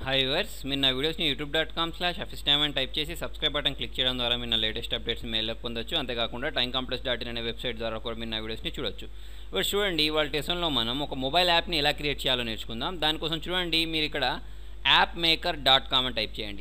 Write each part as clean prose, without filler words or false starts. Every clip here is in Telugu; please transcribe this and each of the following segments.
హాయ్ వ్యూవర్స్, మీరు నా వీడియోస్ని youtube.com/officetime అని టైప్ చేసి సబ్స్క్రైబ్ బటన్ క్లిక్ చేయడం ద్వారా మీరు నా లేటెస్ట్ అప్డేట్స్ మెయిల్లో పొందొచ్చు. అంతేకాకుండా timecompass.in అనే వెబ్సైట్ ద్వారా కూడా మీరు నా వీడియోస్ని చూడొచ్చు. ఇప్పుడు చూడండి, ఇవాళ లెసన్లో మనం ఒక మొబైల్ యాప్ని ఎలా క్రియేట్ చేయాలో నేర్చుకుందాం. దానికోసం చూడండి, మీరు ఇక్కడ appmaker.com అని టైప్ చేయండి.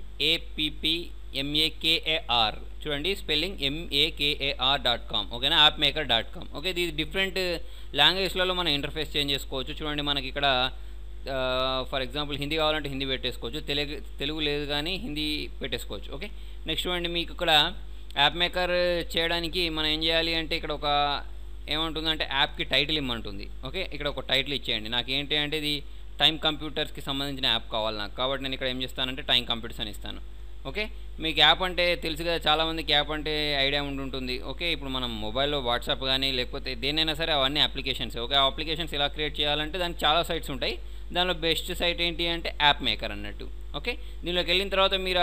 APPMAKAR చూడండి, స్పెల్లింగ్ MAKAR.com. ఓకేనా, appmaker.com. ఓకే, ఇది డిఫరెంట్ లాంగ్వేజ్లలో మనం ఇంటర్ఫేస్ చేంజ్ చేసుకోవచ్చు. చూడండి, మనకి ఇక్కడ ఫర్ ఎగ్జాంపుల్ హిందీ కావాలంటే హిందీ పెట్టేసుకోవచ్చు, తెలుగు లేదు కానీ హిందీ పెట్టేసుకోవచ్చు. ఓకే, నెక్స్ట్ చూడండి, మీకు ఇక్కడ యాప్ మేకర్ చేయడానికి మనం ఏం చేయాలి అంటే ఇక్కడ ఒక ఏమంటుందంటే యాప్కి టైటిల్ ఇమ్మంటుంది. ఓకే, ఇక్కడ ఒక టైటిల్ ఇచ్చేయండి. నాకు ఏంటి అంటే ఇది టైమ్ కంప్యూటర్స్కి సంబంధించిన యాప్ కావాలి నాకు, కాబట్టి నేను ఇక్కడ ఏం చేస్తానంటే టైమ్ కంప్యూటర్స్ అని ఇస్తాను. ఓకే, మీకు యాప్ అంటే తెలుసు కదా, చాలామందికి యాప్ అంటే ఐడియా ఉంటుంటుంది. ఓకే, ఇప్పుడు మనం మొబైల్లో వాట్సాప్ కానీ లేకపోతే దేనైనా సరే అవన్నీ అప్లికేషన్స్. ఓకే, ఆ అప్లికేషన్స్ ఎలా క్రియేట్ చేయాలంటే దానికి చాలా సైట్స్ ఉంటాయి. దానిలో బెస్ట్ సైట్ ఏంటి అంటే యాప్ మేకర్ అన్నట్టు. ఓకే, దీనిలోకి వెళ్ళిన తర్వాత మీరు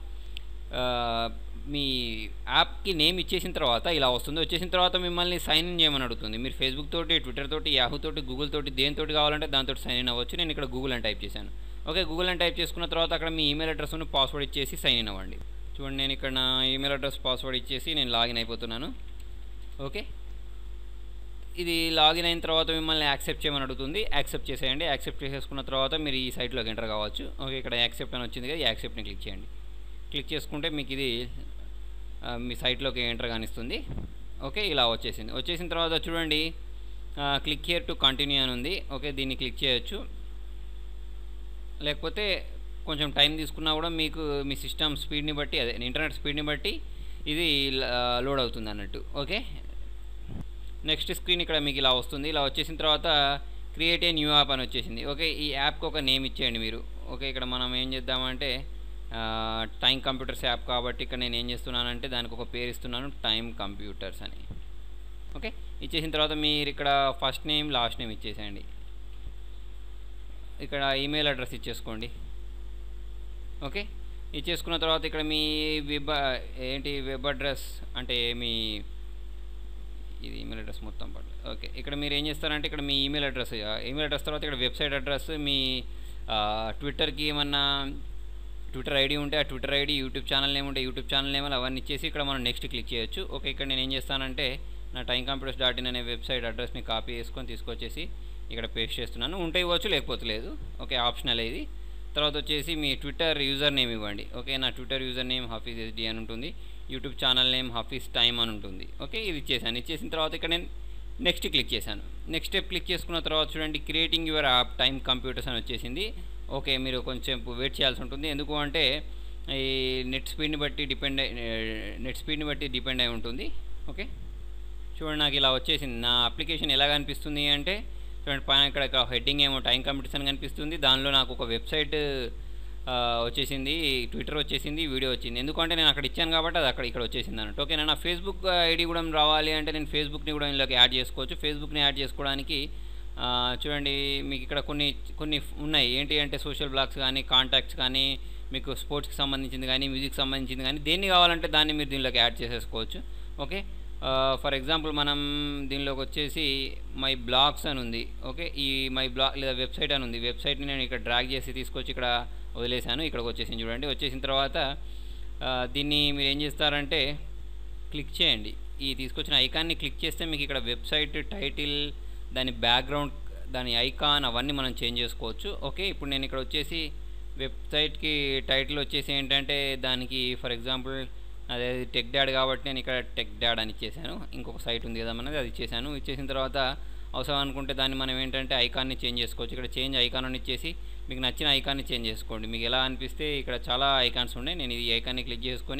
మీ యాప్కి నేమ్ ఇచ్చేసిన తర్వాత ఇలా వస్తుంది. వచ్చేసిన తర్వాత మిమ్మల్ని సైన్ ఇన్ చేయమని అడుగుతుంది. మీరు ఫేస్బుక్ తోటి, ట్విట్టర్ తోటి, యాహూ తోటి, గూగుల్ తోటి దేనితోటి కావాలంటే దాంతో సైన్ ఇన్ అవ్వచ్చు. నేను ఇక్కడ గూగుల్ అని టైప్ చేశాను. ఓకే, గూగుల్ అని టైప్ చేసుకున్న తర్వాత అక్కడ మీ ఈమెయిల్ అడ్రస్ను పాస్వర్డ్ ఇచ్చేసి సైన్ ఇన్ అవ్వండి. చూడండి, నేను ఇక్కడ నా ఈమెయిల్ అడ్రస్ పాస్వర్డ్ ఇచ్చేసి నేను లాగిన్ అయిపోతున్నాను. ఓకే, ఇది లాగిన్ అయిన తర్వాత మిమ్మల్ని యాక్సెప్ట్ చేయమని అడుగుతుంది. యాక్సెప్ట్ చేసేయండి. యాక్సెప్ట్ చేసేసుకున్న తర్వాత మీరు ఈ సైట్లోకి ఎంటర్ కావచ్చు. ఓకే, ఇక్కడ యాక్సెప్ట్ అని వచ్చింది కదా, ఈ యాక్సెప్ట్ని క్లిక్ చేయండి. క్లిక్ చేసుకుంటే మీకు ఇది మీ సైట్లోకి ఎంటర్ కానిస్తుంది. ఓకే, ఇలా వచ్చేసింది. వచ్చేసిన తర్వాత చూడండి, క్లిక్ హియర్ టు కంటిన్యూ అని ఉంది. ఓకే, దీన్ని క్లిక్ చేయొచ్చు. లేకపోతే కొంచెం టైం తీసుకున్నా కూడా మీకు మీ సిస్టమ్ స్పీడ్ని బట్టి, అదే ఇంటర్నెట్ స్పీడ్ని బట్టి ఇది లోడ్ అవుతుంది అన్నట్టు. ఓకే, నెక్స్ట్ స్క్రీన్ ఇక్కడ మీకు ఇలా వస్తుంది. ఇలా వచ్చేసిన తర్వాత క్రియేట్ ఏ న్యూ యాప్ అని వచ్చేసింది. ఓకే, ఈ యాప్కి ఒక నేమ్ ఇచ్చేయండి మీరు. ఓకే, ఇక్కడ మనం ఏం చేద్దామంటే టైమ్ కంప్యూటర్స్ యాప్ కాబట్టి ఇక్కడ నేను ఏం చేస్తున్నానంటే దానికి ఒక పేరు ఇస్తున్నాను, టైమ్ కంప్యూటర్స్ అని. ఓకే, ఇచ్చేసిన తర్వాత మీరు ఇక్కడ ఫస్ట్ నేమ్ లాస్ట్ నేమ్ ఇచ్చేసేయండి. ఇక్కడ ఈమెయిల్ అడ్రస్ ఇచ్చేసుకోండి. ఓకే, ఇచ్చేసుకున్న తర్వాత ఇక్కడ మీ వెబ్ అడ్రస్ అంటే మీ ఇది ఈమెయిల్ అడ్రస్ మొత్తం పట్ల. ఓకే, ఇక్కడ మీరు ఏం చేస్తారంటే ఇక్కడ మీ ఈమెయిల్ అడ్రస్ తర్వాత ఇక్కడ వెబ్సైట్ అడ్రస్, మీ ట్విట్టర్కి ఏమన్నా ట్విట్టర్ ఐడి ఉంటే ఆ Twitter ID, YouTube channel name ఉంటే యూట్యూబ్ ఛానల్ నేమ్ అవన్నీ ఇచ్చేసి ఇక్కడ మనం నెక్స్ట్ క్లిక్ చేయొచ్చు. ఓకే, ఇక్కడ నేను ఏం చేస్తానంటే నా timecompass.in అనే వెబ్సైట్ అడ్రస్ని కాపీ చేసుకొని తీసుకొచ్చేసి ఇక్కడ పేస్ట్ చేస్తున్నాను. ఉంటే ఇవ్వచ్చు, లేకపోతే లేదు. ఓకే, ఆప్షనల్ ఇది. తర్వాత వచ్చేసి మీ ట్విట్టర్ యూజర్ నేమ్ ఇవ్వండి. ఓకే, నా Twitter user name Hafeez SD అని ఉంటుంది. YouTube channel name Hafeez time అని ఉంటుంది. ఓకే, ఇది ఇచ్చేసాను. ఇచ్చేసిన తర్వాత ఇక్కడ నేను నెక్స్ట్ క్లిక్ చేశాను. నెక్స్ట్ స్టెప్ క్లిక్ చేసుకున్న తర్వాత చూడండి, creating your app time computers అని వచ్చేసింది. ఓకే, మీరు కొంచెం వెయిట్ చేయాల్సి ఉంటుంది. ఎందుకు అంటే ఈ నెట్ స్పీడ్ని బట్టి డిపెండ్ అయి ఉంటుంది. ఓకే, చూడండి, నాకు ఇలా వచ్చేసింది. నా అప్లికేషన్ ఎలా కనిపిస్తుంది అంటే చూడండి, పైన ఇక్కడ హెడ్డింగ్ ఏమో టైమ్ కంప్యూటర్స్ అని కనిపిస్తుంది. దానిలో నాకు ఒక వెబ్సైట్ వచ్చేసింది, ట్విట్టర్ వచ్చేసింది, వీడియో వచ్చింది. ఎందుకంటే నేను అక్కడ ఇచ్చాను కాబట్టి అది ఇక్కడ వచ్చేసింది అన్నట్టు. ఓకే, నా ఫేస్బుక్ ఐడి కూడా రావాలి అంటే నేను ఫేస్బుక్ని కూడా ఇందులోకి యాడ్ చేసుకోవచ్చు. ఫేస్బుక్ని యాడ్ చేసుకోవడానికి చూడండి, మీకు ఇక్కడ కొన్ని ఉన్నాయి. ఏంటి అంటే సోషల్ బ్లాగ్స్ కానీ, కాంటాక్ట్స్ కానీ, మీకు స్పోర్ట్స్కి సంబంధించింది కానీ, మ్యూజిక్ సంబంధించింది కానీ, దేన్ని కావాలంటే దాన్ని మీరు దీనిలోకి యాడ్ చేసేసుకోవచ్చు. ఓకే, ఫర్ ఎగ్జాంపుల్ మనం దీనిలోకి వచ్చేసి మై బ్లాగ్స్ అని ఉంది. ఓకే, ఈ మై బ్లాగ్ లేదా వెబ్సైట్ అని ఉంది. వెబ్సైట్ని నేను ఇక్కడ డ్రాగ్ చేసి తీసుకొచ్చి ఇక్కడ వదిలేశాను. ఇక్కడికి వచ్చేసింది చూడండి. వచ్చేసిన తర్వాత దీన్ని మీరు ఏం చేస్తారంటే క్లిక్ చేయండి. ఈ తీసుకొచ్చిన ఐకాన్ని క్లిక్ చేస్తే మీకు ఇక్కడ వెబ్సైట్ టైటిల్, దాని బ్యాక్గ్రౌండ్, దాని ఐకాన్ అవన్నీ మనం చేంజ్ చేసుకోవచ్చు. ఓకే, ఇప్పుడు నేను ఇక్కడ వచ్చేసి వెబ్సైట్కి టైటిల్ వచ్చేసి ఏంటంటే దానికి ఫర్ ఎగ్జాంపుల్ అదే టెక్ డాడ్ కాబట్టి నేను ఇక్కడ టెక్ డాడ్ అని ఇచ్చేసాను. ఇంకొక సైట్ ఉంది కదా మనది, అది ఇచ్చేసాను. ఇచ్చేసిన తర్వాత అవసరం అనుకుంటే దాన్ని మనం ఏంటంటే ఐకాన్ని చేంజ్ చేసుకోవచ్చు. ఇక్కడ చేంజ్ ఐకాన్ అని ఇచ్చేసి మీకు నచ్చిన ఐకాన్ని చేంజ్ చేసుకోండి. మీకు ఎలా అనిపిస్తే ఇక్కడ చాలా ఐకాన్స్ ఉన్నాయి. నేను ఈ ఐకాన్ని క్లిక్ చేసుకొని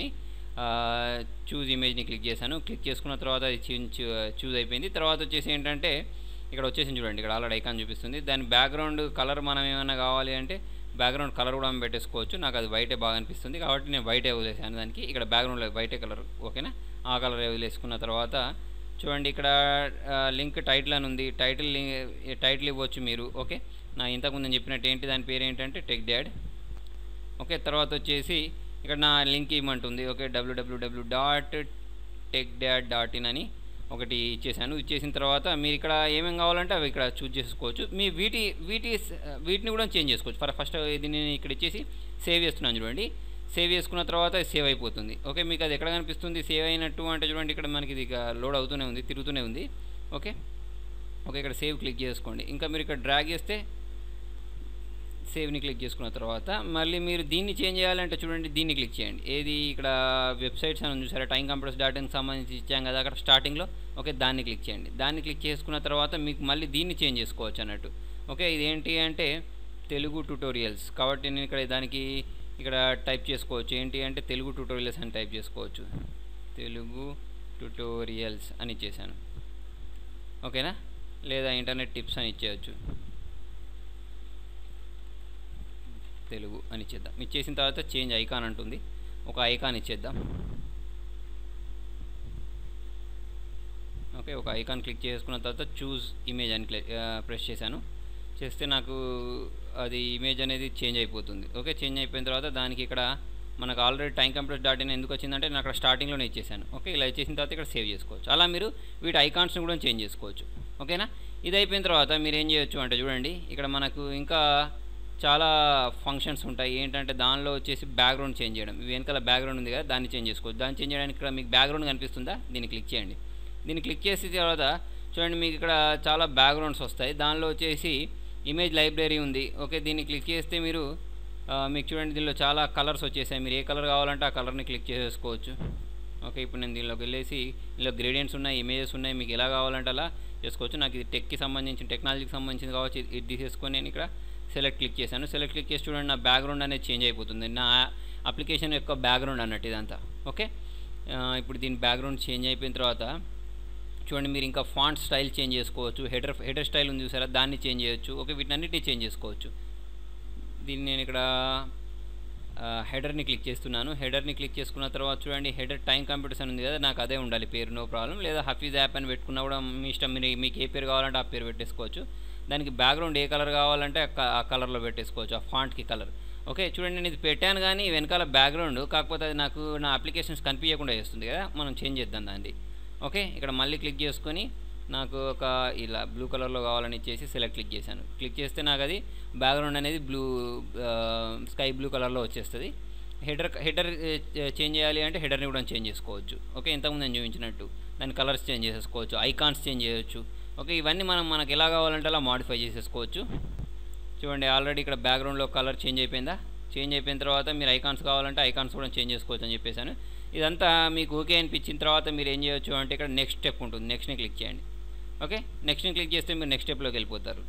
చూజ్ ఇమేజ్ని క్లిక్ చేశాను. క్లిక్ చేసుకున్న తర్వాత అది చూజ్ అయిపోయింది. తర్వాత వచ్చేసి ఏంటంటే ఇక్కడ వచ్చేసింది చూడండి, ఇక్కడ ఆల్రెడీ ఐకాన్ చూపిస్తుంది. దాని బ్యాక్గ్రౌండ్ కలర్ మనం ఏమైనా కావాలి అంటే బ్యాక్గ్రౌండ్ కలర్ కూడా పెట్టేసుకోవచ్చు. నాకు అది వైటే బాగా అనిపిస్తుంది కాబట్టి నేను వైటే వదిలేసాను దానికి. ఇక్కడ బ్యాక్గ్రౌండ్లో వైటే కలర్. ఓకేనా, ఆ కలర్ వదిలేసుకున్న తర్వాత చూడండి, ఇక్కడ లింక్ టైటిల్ అని ఉంది. టైటిల్ ఇవ్వచ్చు మీరు. ఓకే, నా ఇంతకుముందు నేను చెప్పినట్టు ఏంటి దాని పేరు ఏంటంటే టెక్ డాడ్. ఓకే, తర్వాత వచ్చేసి ఇక్కడ నా లింక్ ఇవ్వమంటుంది. ఓకే, www.techdad.in అని. ఒకటి ఇచ్చేసాను. ఇచ్చేసిన తర్వాత మీరు ఇక్కడ ఏమేమి కావాలంటే అవి ఇక్కడ చూజ్ చేసుకోవచ్చు. మీ వీటిని కూడా చేంజ్ చేసుకోవచ్చు. ఫస్ట్ దీన్ని ఇక్కడ ఇచ్చేసి సేవ్ చేస్తున్నాను చూడండి. సేవ్ చేసుకున్న తర్వాత సేవ్ అయిపోతుంది. ఓకే, మీకు అది ఎక్కడ కనిపిస్తుంది సేవ్ అయినట్టు అంటే చూడండి, ఇక్కడ మనకి ఇది లోడ్ అవుతూనే ఉంది, తిరుగుతూనే ఉంది. ఓకే, ఇక్కడ సేవ్ క్లిక్ చేసుకోండి. ఇంకా మీరు ఇక్కడ డ్రాగ్ చేస్తే సేవ్ని క్లిక్ చేసుకున్న తర్వాత మళ్ళీ మీరు దీన్ని చేంజ్ చేయాలంటే చూడండి, దీన్ని క్లిక్ చేయండి. ఏది ఇక్కడ వెబ్సైట్స్ అని చూసారా, timecomputers.in సంబంధించి ఇచ్చాం కదా అక్కడ స్టార్టింగ్లో. ఓకే, దాన్ని క్లిక్ చేయండి. దాన్ని క్లిక్ చేసుకున్న తర్వాత మీకు మళ్ళీ దీన్ని చేంజ్ చేసుకోవచ్చు అన్నట్టు. ఓకే, ఇదేంటి అంటే తెలుగు ట్యూటోరియల్స్ కాబట్టి నేను ఇక్కడ టైప్ చేసుకోవచ్చు. ఏంటి అంటే తెలుగు ట్యూటోరియల్స్ అని టైప్ చేసుకోవచ్చు. తెలుగు ట్యూటోరియల్స్ అని ఇచ్చేసాను. ఓకేనా, లేదా ఇంటర్నెట్ టిప్స్ అని ఇచ్చేయచ్చు. తెలుగు అని ఇచ్చేద్దాం. ఇచ్చేసిన తర్వాత చేంజ్ ఐకాన్ అంటుంది, ఒక ఐకాన్ ఇచ్చేద్దాం. ఓకే, ఒక ఐకాన్ క్లిక్ చేసుకున్న తర్వాత చూజ్ ఇమేజ్ అని ప్రెస్ చేశాను. చేస్తే నాకు అది ఇమేజ్ అనేది చేంజ్ అయిపోతుంది. ఓకే, చేంజ్ అయిపోయిన తర్వాత దానికి ఇక్కడ మనకు ఆల్రెడీ timecomputers.in ఎందుకు వచ్చిందంటే నేను అక్కడ స్టార్టింగ్లోనే ఇచ్చేసాను. ఓకే, ఇలా ఇచ్చేసిన తర్వాత ఇక్కడ సేవ్ చేసుకోవచ్చు. అలా మీరు వీటి ఐకాన్స్ని కూడా చేంజ్ చేసుకోవచ్చు. ఓకేనా, ఇది అయిపోయిన తర్వాత మీరు ఏం చేయొచ్చు అంటే చూడండి, ఇక్కడ మనకు ఇంకా చాలా ఫంక్షన్స్ ఉంటాయి. ఏంటంటే దానిలో వచ్చేసి బ్యాక్గ్రౌండ్ చేంజ్ చేయడం. వెనకాల బ్యాక్గ్రౌండ్ ఉంది కదా, దాన్ని చేంజ్ చేసుకోవచ్చు. దాన్ని చేంజ్ చేయడానికి ఇక్కడ మీకు బ్యాక్గ్రౌండ్ కనిపిస్తుందా, దీన్ని క్లిక్ చేయండి. దీన్ని క్లిక్ చేసిన తర్వాత చూడండి, మీకు ఇక్కడ చాలా బ్యాక్గ్రౌండ్స్ వస్తాయి. దానిలో వచ్చేసి ఇమేజ్ లైబ్రరీ ఉంది. ఓకే, దీన్ని క్లిక్ చేస్తే మీకు చూడండి దీనిలో చాలా కలర్స్ వచ్చేసాయి. మీరు ఏ కలర్ కావాలంటే ఆ కలర్ని క్లిక్ చేసుకోవచ్చు. ఓకే, ఇప్పుడు నేను దీనిలోకి వెళ్ళేసి ఇందులో గ్రేడియంట్స్ ఉన్నాయి, ఇమేజెస్ ఉన్నాయి, మీకు ఎలా కావాలంటే అలా చేసుకోవచ్చు. నాకు ఇది టెక్నాలజీకి సంబంధించింది కావచ్చు. ఇది తీసేసుకొని నేను ఇక్కడ సెలెక్ట్ క్లిక్ చేశాను. సెలెక్ట్ క్లిక్ చేసి చూడండి, నా బ్యాక్గ్రౌండ్ అనేది చేంజ్ అయిపోతుంది. నా అప్లికేషన్ యొక్క బ్యాక్గ్రౌండ్ అన్నట్టు ఇదంతా. ఓకే, ఇప్పుడు దీని బ్యాక్గ్రౌండ్ చేంజ్ అయిపోయిన తర్వాత చూడండి, మీరు ఇంకా ఫాంట్ స్టైల్ చేంజ్ చేసుకోవచ్చు. హెడర్ స్టైల్ ఉంది చూసారా, దాన్ని చేంజ్ చేయొచ్చు. ఓకే, వీటన్నిటిని చేంజ్ చేసుకోవచ్చు. దీన్ని నేను ఇక్కడ హెడర్ని క్లిక్ చేస్తున్నాను. హెడర్ని క్లిక్ చేసుకున్న తర్వాత చూడండి, హెడర్ timecomputers అని ఉంది కదా, నాకు అదే ఉండాలి పేరు, నో ప్రాబ్లం. లేదా హఫీజ్ యాప్ అని పెట్టుకున్నా కూడా మీ ఇష్టం. మీకు ఏ పేరు కావాలంటే ఆ పేరు పెట్టేసుకోవచ్చు. దానికి బ్యాక్గ్రౌండ్ ఏ కలర్ కావాలంటే ఆ కలర్లో పెట్టేసుకోవచ్చు, ఆ ఫాంట్కి కలర్. ఓకే, చూడండి నేను ఇది పెట్టాను కానీ వెనకాల బ్యాక్గ్రౌండ్, కాకపోతే అది నాకు నా అప్లికేషన్స్ కనిపించకుండా చేస్తుంది కదా, మనం చేంజ్ చేద్దాం దాన్ని. ఓకే, ఇక్కడ మళ్ళీ క్లిక్ చేసుకొని నాకు ఒక ఇలా బ్లూ కలర్లో కావాలని ఇచ్చేసి సెలెక్ట్ క్లిక్ చేశాను. క్లిక్ చేస్తే నాకు అది బ్యాక్గ్రౌండ్ అనేది స్కై బ్లూ కలర్లో వచ్చేస్తుంది. హెడర్ చేంజ్ చేయాలి అంటే హెడర్ని కూడా చేంజ్ చేసుకోవచ్చు. ఓకే, ఇంతకుముందు నేను చూపించినట్టు దాని కలర్స్ చేంజ్ చేసుకోవచ్చు, ఐకాన్స్ చేంజ్ చేయొచ్చు. ఓకే, ఇవన్నీ మనకు ఎలా కావాలంటే అలా మాడిఫై చేసేసుకోవచ్చు. చూడండి, ఆల్రెడీ ఇక్కడ బ్యాక్గ్రౌండ్లో కలర్ చేంజ్ అయిపోయిందా. చేంజ్ అయిపోయిన తర్వాత మీరు ఐకాన్స్ కావాలంటే ఐకాన్స్ కూడా చేంజ్ చేసుకోవచ్చు అని చెప్పేశాను. ఇదంతా మీకు ఓకే అనిపించిన తర్వాత మీరు ఏం చేయొచ్చు అంటే ఇక్కడ నెక్స్ట్ స్టెప్ ఉంటుంది, నెక్స్ట్ని క్లిక్ చేయండి. ఓకే, నెక్స్ట్ని క్లిక్ చేస్తే మీరు నెక్స్ట్ స్టెప్లోకి వెళ్ళిపోతారు.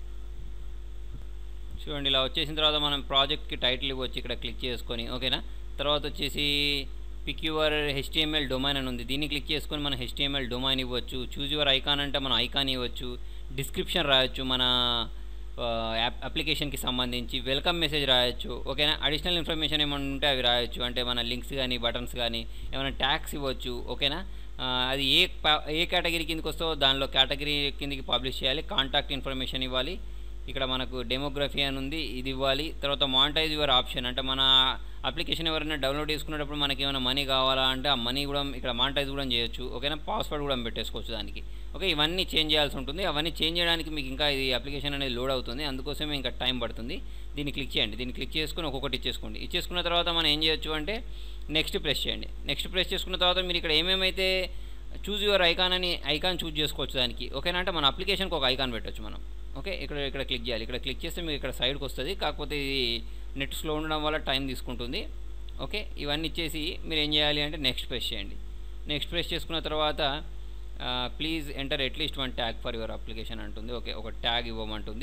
చూడండి, ఇలా వచ్చేసిన తర్వాత మనం ప్రాజెక్ట్కి టైటిల్ ఇవ్వచ్చు ఇక్కడ క్లిక్ చేసుకొని. ఓకేనా, తర్వాత వచ్చేసి పిక్ యువర్ HTML డొమైన్ అని ఉంది, దీన్ని క్లిక్ చేసుకొని మనం HTML డొమైన్ ఇవ్వచ్చు. చూజ్ యువర్ ఐకాన్ అంటే మనం ఐకాన్ ఇవ్వచ్చు. డిస్క్రిప్షన్ రాయొచ్చు, మన అప్లికేషన్కి సంబంధించి వెల్కమ్ మెసేజ్ రాయొచ్చు. ఓకేనా, అడిషనల్ ఇన్ఫర్మేషన్ ఏమైనా ఉంటే అవి రాయొచ్చు, అంటే మన లింక్స్ కానీ బటన్స్ కానీ ఏమైనా ట్యాగ్స్ ఇవ్వచ్చు. ఓకేనా, అది ఏ కేటగిరీ కిందకి వస్తో దానిలో కేటగిరీ కిందకి పబ్లిష్ చేయాలి. కాంటాక్ట్ ఇన్ఫర్మేషన్ ఇవ్వాలి. ఇక్కడ మనకు డెమోగ్రఫీ అని ఉంది, ఇది ఇవ్వాలి. తర్వాత మానిటైజ్ యువర్ ఆప్షన్ అంటే మన అప్లికేషన్ ఎవరైనా డౌన్లోడ్ చేసుకునేటప్పుడు మనకి ఏమైనా మనీ కావాలా అంటే ఆ మనీ కూడా ఇక్కడ మానిటైజ్ కూడా చేయొచ్చు. ఓకేనా, పాస్వర్డ్ కూడా పెట్టేసుకోవచ్చు దానికి. ఓకే, ఇవన్నీ చేంజ్ చేయాల్సి ఉంటుంది. అవన్నీ చేంజ్ చేయడానికి మీకు ఇంకా ఇది అప్లికేషన్ అనేది లోడ్ అవుతుంది, అందుకోసమే ఇంకా టైం పడుతుంది. దీన్ని క్లిక్ చేయండి. దీన్ని క్లిక్ చేసుకుని ఒక్కొక్కటి ఇచ్చేసుకోండి. ఇచ్చేసుకున్న తర్వాత మనం ఏం చేయొచ్చు అంటే నెక్స్ట్ ప్రెస్ చేయండి. నెక్స్ట్ ప్రెస్ చేసుకున్న తర్వాత మీరు ఇక్కడ ఏమేమైతే చూజ్ యువర్ ఐకాన్ అని ఐకాన్ చూజ్ చేసుకోవచ్చు దానికి. ఓకేనా, అంటే మన అప్లికేషన్కి ఒక ఐకాన్ పెట్టవచ్చు మనం. ఓకే, ఇక్కడ క్లిక్ చేయాలి. ఇక్కడ క్లిక్ చేస్తే మీకు ఇక్కడ సైడ్కి వస్తుంది, కాకపోతే ఇది నెట్ స్లో ఉండడం వల్ల టైం తీసుకుంటుంది. ఓకే, ఇవన్నీ ఇచ్చేసి మీరు ఏం చేయాలి అంటే నెక్స్ట్ ప్రెస్ చేయండి. నెక్స్ట్ ప్రెస్ చేసుకున్న తర్వాత please enter at least one tag for your application అంటుంది. ఓకే, ఒక ట్యాగ్ ఇవ్వమంటుంది.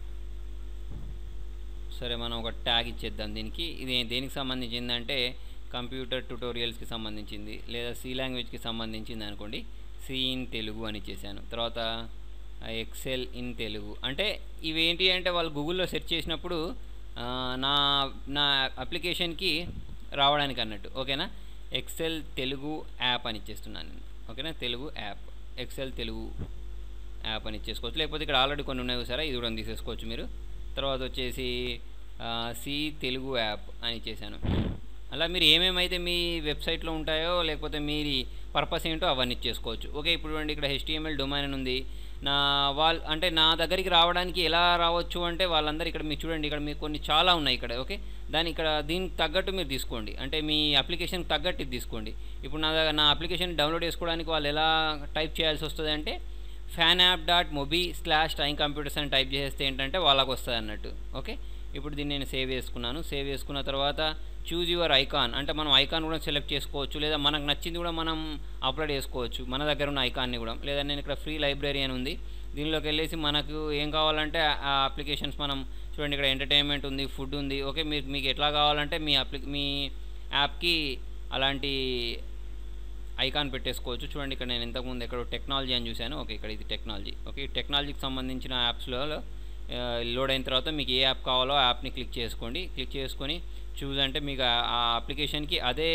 సరే, మనం ఒక ట్యాగ్ ఇచ్చేద్దాం దీనికి. ఇది దేనికి సంబంధించిందంటే కంప్యూటర్ ట్యుటోరియల్స్కి సంబంధించింది, లేదా సి లాంగ్వేజ్కి సంబంధించింది అనుకోండి. సి ఇన్ తెలుగు అని ఇచ్చేసాను. తర్వాత ఎక్సెల్ ఇన్ తెలుగు అంటే ఇవేంటి అంటే వాళ్ళు గూగుల్లో సెర్చ్ చేసినప్పుడు నా అప్లికేషన్కి రావడానికి అన్నట్టు. ఓకేనా, ఎక్సెల్ తెలుగు యాప్ అని ఇచ్చేస్తున్నాను నేను. ఓకేనా, Telugu app, Excel Telugu app అని ఇచ్చేసుకోవచ్చు. లేకపోతే ఇక్కడ ఆల్రెడీ కొన్ని ఉన్నాయి సరే, ఇది కూడా తీసేసుకోవచ్చు మీరు. తర్వాత వచ్చేసి సి తెలుగు యాప్ అని ఇచ్చేసాను. అలా మీరు ఏమేమైతే మీ వెబ్సైట్లో ఉంటాయో లేకపోతే మీరు పర్పస్ ఏంటో అవన్నీ ఇచ్చేసుకోవచ్చు. ఓకే, ఇప్పుడు చూడండి ఇక్కడ HTML డొమైన్ అని ఉంది. అంటే నా దగ్గరికి రావడానికి ఎలా రావచ్చు అంటే వాళ్ళందరూ ఇక్కడ మీకు చూడండి, ఇక్కడ మీకు కొన్ని చాలా ఉన్నాయి ఇక్కడ. ఓకే, దీనికి తగ్గట్టు మీరు తీసుకోండి, అంటే మీ అప్లికేషన్కి తగ్గట్టు ఇది తీసుకోండి. ఇప్పుడు నా అప్లికేషన్ డౌన్లోడ్ చేసుకోవడానికి వాళ్ళు ఎలా టైప్ చేయాల్సి వస్తుంది అంటే fanapp.mobi/timecomputers అని టైప్ చేస్తే ఏంటంటే వాళ్ళకు వస్తుంది అన్నట్టు. ఓకే, ఇప్పుడు దీన్ని నేను సేవ్ చేసుకున్నాను. సేవ్ చేసుకున్న తర్వాత చూజ్ యువర్ ఐకాన్, అంటే మనం ఐకాన్ కూడా సెలెక్ట్ చేసుకోవచ్చు, లేదా మనకు నచ్చింది కూడా మనం అప్లోడ్ చేసుకోవచ్చు, మన దగ్గర ఉన్న ఐకాన్ని కూడా. లేదా నేను ఇక్కడ ఫ్రీ లైబ్రరీ అని ఉంది, దీనిలోకి వెళ్ళేసి మనకు ఏం కావాలంటే ఆ అప్లికేషన్స్ మనం చూడండి, ఇక్కడ ఎంటర్టైన్మెంట్ ఉంది, ఫుడ్ ఉంది. ఓకే, మీకు ఎట్లా కావాలంటే మీ యాప్కి అలాంటి ఐకాన్ పెట్టేసుకోవచ్చు. చూడండి, ఇక్కడ నేను ఇంతకుముందు ఎక్కడ టెక్నాలజీ అని చూశాను. ఓకే, ఇక్కడ ఇది టెక్నాలజీ. ఓకే, ఈ టెక్నాలజీకి సంబంధించిన యాప్స్లో లోడ్ అయిన తర్వాత మీకు ఏ యాప్ కావాలో ఆ యాప్ని క్లిక్ చేసుకోండి. క్లిక్ చేసుకొని చూజ్ అంటే మీకు ఆ అప్లికేషన్కి అదే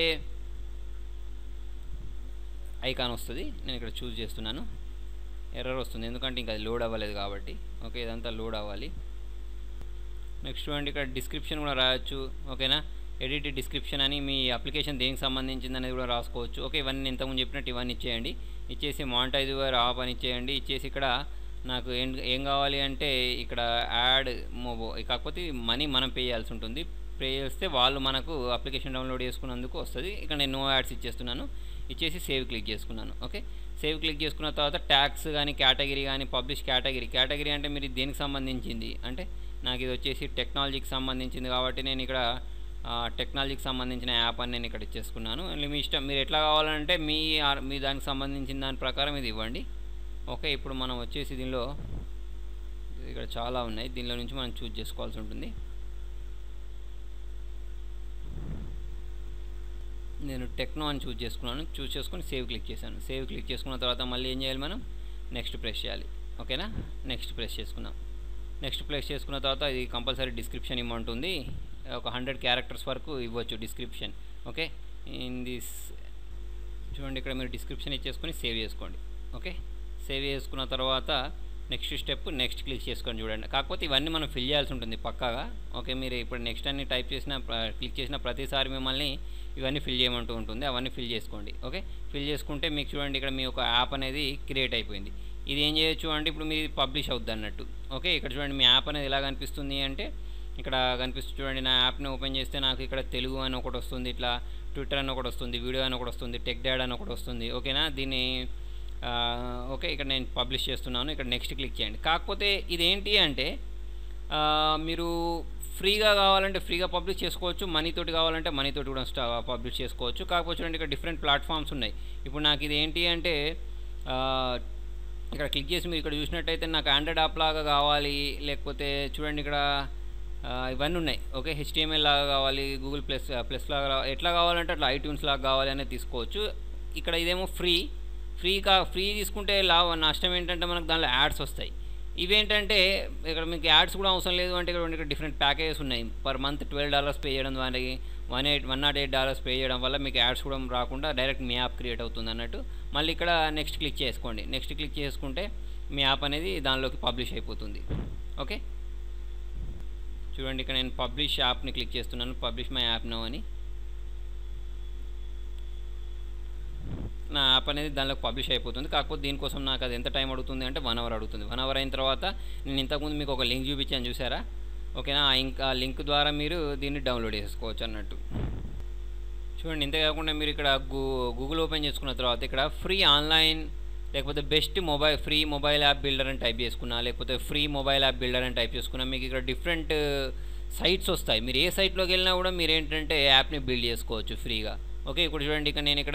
ఐకాన్ వస్తుంది. నేను ఇక్కడ చూజ్ చేస్తున్నాను. ఎర్రర్ వస్తుంది ఎందుకంటే ఇంకా అది లోడ్ అవ్వలేదు కాబట్టి. ఓకే, ఇదంతా లోడ్ అవ్వాలి. నెక్స్ట్ చూడండి, ఇక్కడ డిస్క్రిప్షన్ కూడా రాయొచ్చు. ఓకేనా, ఎడిట్ డిస్క్రిప్షన్ అని మీ అప్లికేషన్ దేనికి సంబంధించింది అనేది కూడా రాసుకోవచ్చు. ఓకే, ఇవన్నీ ఇంతకుముందు చెప్పినట్టు ఇవన్నీ ఇచ్చేయండి. ఇచ్చేసి మానిటైజ్ యువర్ ఆప్ అని ఇచ్చేయండి. ఇచ్చేసి ఇక్కడ నాకు ఏం కావాలి అంటే ఇక్కడ యాడ్ మోబో, కాకపోతే మనీ మనం పే చేయాల్సి ఉంటుంది. పే చేస్తే వాళ్ళు మనకు అప్లికేషన్ డౌన్లోడ్ చేసుకున్నందుకు వస్తుంది. ఇక్కడ నేను నో యాడ్స్ ఇచ్చేస్తున్నాను. ఇచ్చేసి సేవ్ క్లిక్ చేసుకున్నాను. ఓకే, సేవ్ క్లిక్ చేసుకున్న తర్వాత ట్యాగ్స్ కానీ కేటగిరీ కానీ పబ్లిష్ కేటగిరీ అంటే మీరు దేనికి సంబంధించింది అంటే నాకు ఇది వచ్చేసి టెక్నాలజీకి సంబంధించింది కాబట్టి నేను ఇక్కడ టెక్నాలజీకి సంబంధించిన యాప్ అని నేను ఇక్కడ ఇచ్చేసుకున్నాను. మీ ఇష్టం, మీరు ఎట్లా కావాలంటే మీ దానికి సంబంధించిన దాని ప్రకారం ఇది ఇవ్వండి. ఓకే, ఇప్పుడు మనం వచ్చేసి దీనిలో ఇక్కడ చాలా ఉన్నాయి, దీనిలో నుంచి మనం చూజ్ చేసుకోవాల్సి ఉంటుంది. నేను టెక్నో అని చూజ్ చేసుకున్నాను. చూజ్ చేసుకొని సేవ్ క్లిక్ చేశాను. సేవ్ క్లిక్ చేసుకున్న తర్వాత మళ్ళీ ఏం చేయాలి, మనం నెక్స్ట్ ప్రెస్ చేయాలి. ఓకేనా, నెక్స్ట్ ప్రెస్ చేసుకున్నాం. నెక్స్ట్ ప్రెస్ చేసుకున్న తర్వాత ఇది కంపల్సరీ డిస్క్రిప్షన్ ఇమ్మంటుంది. ఒక 100 క్యారెక్టర్స్ వరకు ఇవ్వచ్చు డిస్క్రిప్షన్. ఓకే, చూడండి, ఇక్కడ మీరు డిస్క్రిప్షన్ ఇచ్చేసుకొని సేవ్ చేసుకోండి. ఓకే, సేవ్ చేసుకున్న తర్వాత నెక్స్ట్ స్టెప్ నెక్స్ట్ క్లిక్ చేసుకొని చూడండి. కాకపోతే ఇవన్నీ మనం ఫిల్ చేయాల్సి ఉంటుంది పక్కాగా. ఓకే, మీరు ఇప్పుడు నెక్స్ట్ అన్ని టైప్ చేసిన క్లిక్ చేసిన ప్రతిసారి మిమ్మల్ని ఇవన్నీ ఫిల్ చేయమంటూ ఉంటుంది. అవన్నీ ఫిల్ చేసుకోండి. ఓకే, ఫిల్ చేసుకుంటే మీకు చూడండి ఇక్కడ మీ ఒక యాప్ అనేది క్రియేట్ అయిపోయింది. ఇది ఏం చేయొచ్చు అంటే ఇప్పుడు మీరు పబ్లిష్ అవుద్ది అన్నట్టు. ఓకే, ఇక్కడ చూడండి మీ యాప్ అనేది ఎలా కనిపిస్తుంది అంటే ఇక్కడ కనిపిస్తుంది చూడండి. నా యాప్ని ఓపెన్ చేస్తే నాకు ఇక్కడ తెలుగు అని ఒకటి వస్తుంది, ఇట్లా ట్విట్టర్ అని ఒకటి వస్తుంది, వీడియో అని ఒకటి వస్తుంది, టెక్ డాడ్ అని ఒకటి వస్తుంది. ఓకేనా, దీన్ని ఓకే ఇక్కడ నేను పబ్లిష్ చేస్తున్నాను. ఇక్కడ నెక్స్ట్ క్లిక్ చేయండి. కాకపోతే ఇదేంటి అంటే మీరు ఫ్రీగా కావాలంటే ఫ్రీగా పబ్లిష్ చేసుకోవచ్చు, మనీతోటి కావాలంటే మనీతోటి కూడా పబ్లిష్ చేసుకోవచ్చు. కాకపోతే చూడండి ఇక్కడ డిఫరెంట్ ప్లాట్ఫామ్స్ ఉన్నాయి. ఇప్పుడు నాకు ఇది ఏంటి అంటే ఇక్కడ క్లిక్ చేసి మీరు ఇక్కడ చూసినట్టయితే నాకు ఆండ్రాయిడ్ యాప్ లాగా కావాలి, లేకపోతే చూడండి ఇక్కడ ఇవన్నీ ఉన్నాయి. ఓకే, HTML లాగా కావాలి, గూగుల్ ప్లస్ లాగా ఎట్లా కావాలంటే అట్లా iTunes లాగా కావాలి అనేది తీసుకోవచ్చు. ఇక్కడ ఇదేమో ఫ్రీ తీసుకుంటే నష్టం ఏంటంటే మనకు దానిలో యాడ్స్ వస్తాయి. ఇవేంటంటే ఇక్కడ మీకు యాడ్స్ కూడా అవసరం లేదు అంటే ఇక్కడ డిఫరెంట్ ప్యాకేజెస్ ఉన్నాయి. పర్ మంత్ $12 పే చేయడం, దానికి $108 పే చేయడం వల్ల మీకు యాడ్స్ కూడా రాకుండా డైరెక్ట్ మీ యాప్ క్రియేట్ అవుతుంది అన్నట్టు. మళ్ళీ ఇక్కడ నెక్స్ట్ క్లిక్ చేసుకోండి. నెక్స్ట్ క్లిక్ చేసుకుంటే మీ యాప్ అనేది దానిలోకి పబ్లిష్ అయిపోతుంది. ఓకే, చూడండి ఇక్కడ నేను పబ్లిష్ యాప్ని క్లిక్ చేస్తున్నాను, పబ్లిష్ మై యాప్ నౌ అని. నా యాప్ అనేది దానిలోకి పబ్లిష్ అయిపోతుంది. కాకపోతే దీనికోసం నాకు అది ఎంత టైం అడుగుతుంది అంటే 1 అవర్ అడుగుతుంది. 1 అవర్ అయిన తర్వాత నేను ఇంతకుముందు మీకు ఒక లింక్ చూపించాను చూసారా. ఓకేనా, ఆ లింక్ ద్వారా మీరు దీన్ని డౌన్లోడ్ చేసుకోవచ్చు అన్నట్టు. చూడండి, ఇంతేకాకుండా మీరు ఇక్కడ గూగుల్ ఓపెన్ చేసుకున్న తర్వాత ఇక్కడ ఫ్రీ ఆన్లైన్ లేకపోతే best free mobile app builder అని టైప్ చేసుకున్నా, లేకపోతే ఫ్రీ మొబైల్ యాప్ బిల్డర్ అని టైప్ చేసుకున్నా మీకు ఇక్కడ డిఫరెంట్ సైట్స్ వస్తాయి. మీరు ఏ సైట్లోకి వెళ్ళినా కూడా మీరు ఏంటంటే యాప్ని బిల్డ్ చేసుకోవచ్చు ఫ్రీగా. ఓకే, ఇప్పుడు చూడండి ఇక్కడ నేను ఇక్కడ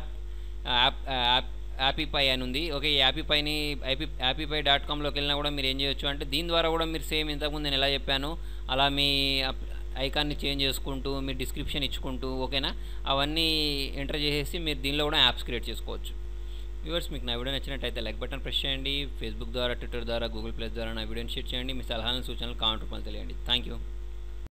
యాపీపై అని ఉంది. ఓకే, ఈ యాపీపై.comలోకి వెళ్ళినా కూడా మీరు ఏం చేయొచ్చు అంటే దీని ద్వారా కూడా మీరు సేమ్ ఇంతకుముందు నేను ఎలా చెప్పాను అలా మీ ఐకాన్ని చేంజ్ చేసుకుంటూ మీ డిస్క్రిప్షన్ ఇచ్చుకుంటూ ఓకేనా అవన్నీ ఎంటర్ చేసేసి మీరు దీనిలో కూడా యాప్స్ క్రియేట్ చేసుకోవచ్చు. వ్యూవర్స్, మీకు నా వీడియో నచ్చినట్టయితే లైక్ బటన్ ప్రెస్ చేయండి. ఫేస్బుక్ ద్వారా, ట్విట్టర్ ద్వారా, గూగుల్ ప్లస్ ద్వారా నా వీడియోని షేర్ చేయండి. మీ సలహాలను సూచనలు కామెంట్ రూపంలో తెలియండి. Thank you.